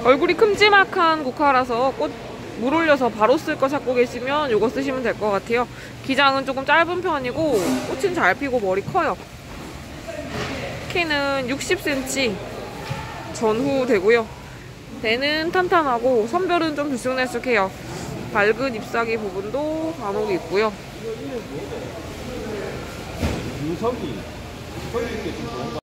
얼굴이 큼지막한 국화라서 꽃 물 올려서 바로 쓸 거 찾고 계시면 이거 쓰시면 될 것 같아요. 기장은 조금 짧은 편이고 꽃은 잘 피고 머리 커요. 키는 60cm 전후 되고요. 대는 탄탄하고 선별은 좀 들쑥날쑥해요. 밝은 잎사귀 부분도 간혹 있고요. 유석이